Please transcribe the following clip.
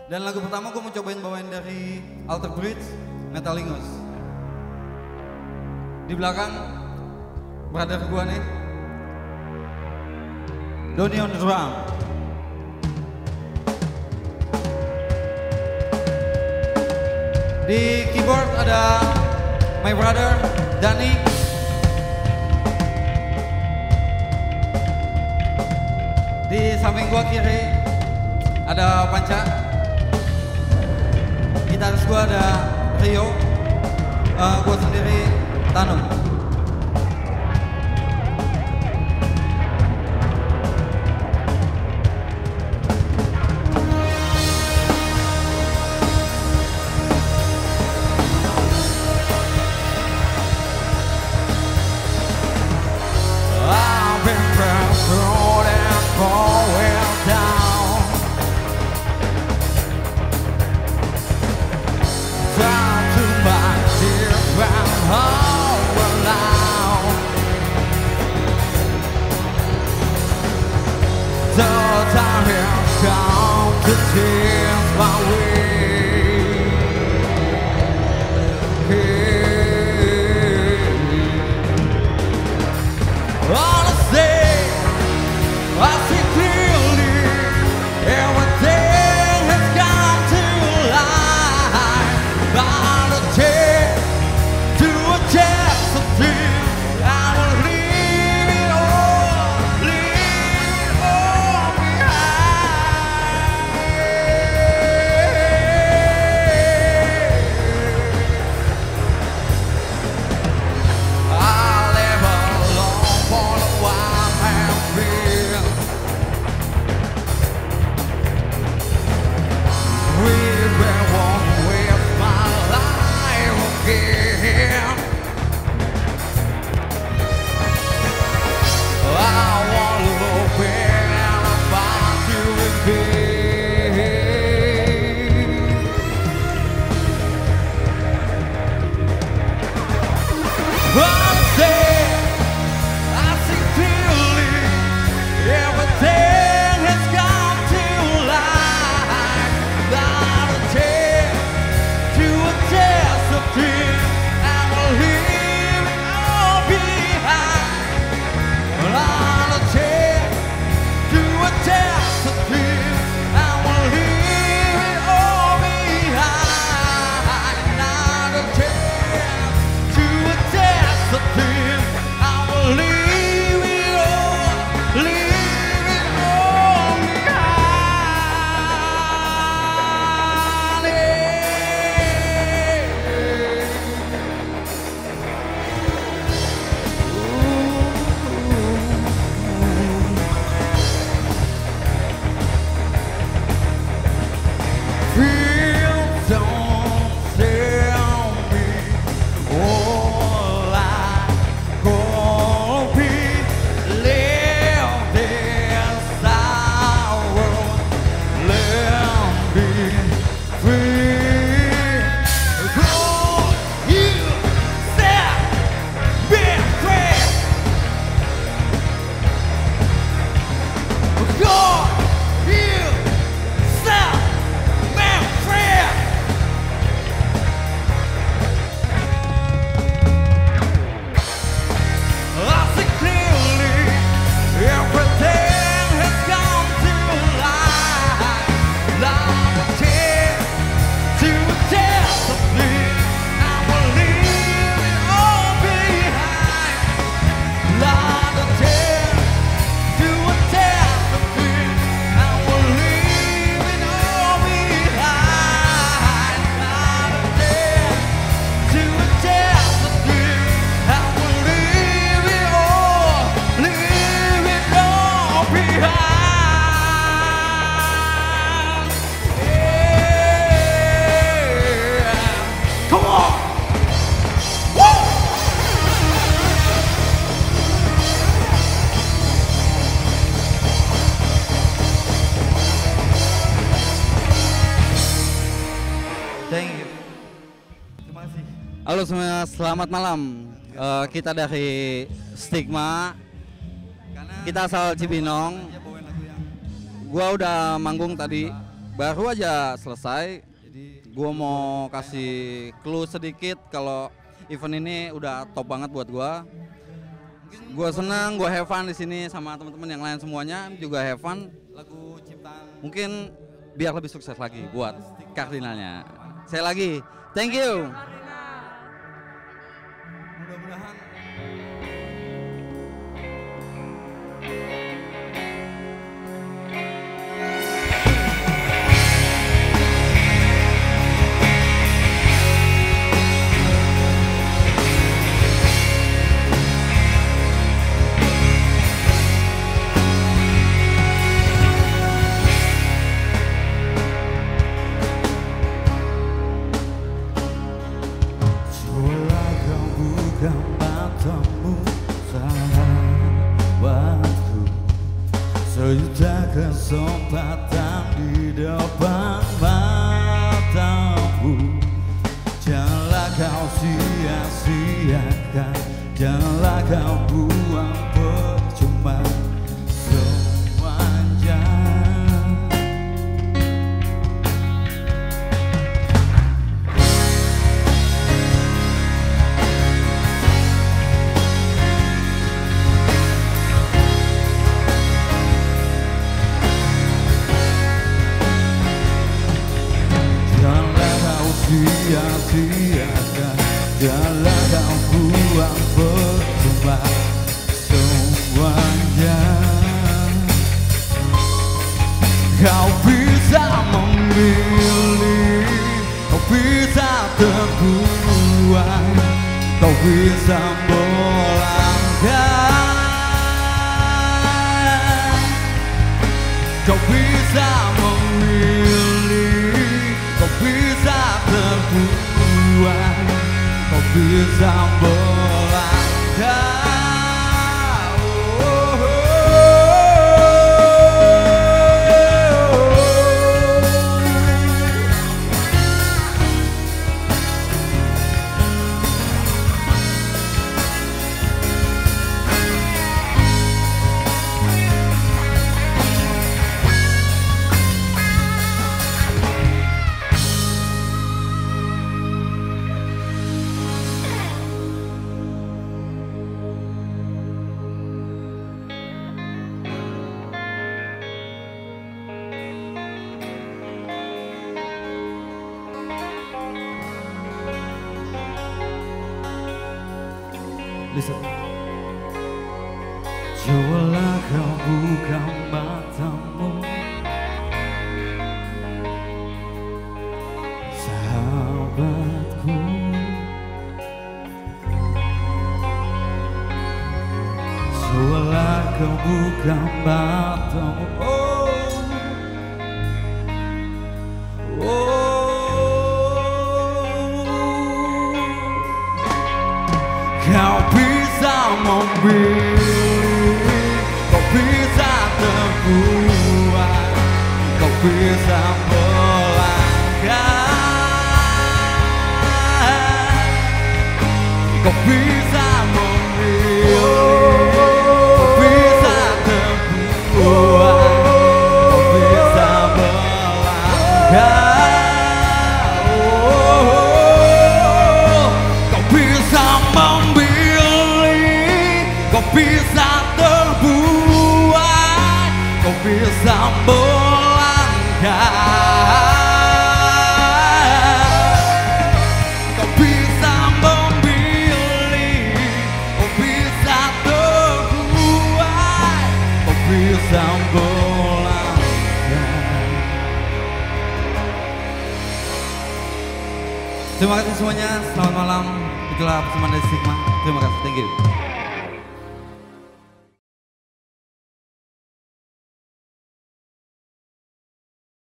Dan lagu pertama gue mau cobain bawain dari Alter Bridge, Metalingus. Di belakang brother gue nih, Doni on the drum. Di keyboard ada my brother Dani. Di samping gua kiri ada Panca. Gitaris gua ada Rio. Gua sendiri Tanu. Halo semua, selamat malam. Kita dari Stigma. Kita asal Cibinong. Gua udah manggung tadi baru aja selesai. Jadi Gua mau kasih clue sedikit kalau event ini udah top banget buat gua. Gua senang, gua have fun di sini sama teman-teman yang lain semuanya juga have fun. lagu ciptaan Mungkin biar lebih sukses lagi buat Kardinalnya. Saya lagi, thank you. mudah-mudahan cobalah kau buka matamu sahabatku, sejuta kesempatan di depan matamu. Janganlah kau sia-siakan, janganlah kau buang percuma semuanya. Janganlah kau sia-siakan, janganlah kau buang percuma semuanya. Kau bisa memilih, kau bisa terbuai, kau bisa melangkah. Kau bisa memilih, kau bisa terbuai, kau bisa melangkah. listen. Cobalah kau buka matamu sahabatku, cobalah kau buka matamu. Kau bisa memilih, kau bisa terbuai, kau bisa melangkah. Kau bisa memilih, kau bisa terbuai, kau bisa melangkah. Kau bisa terbuai, kau bisa melangkah. Kau bisa memilih, kau bisa terbuai, kau bisa melangkah. Terima kasih semuanya, selamat malam. Itulah persembahan dari Stigma. Terima kasih, thank you.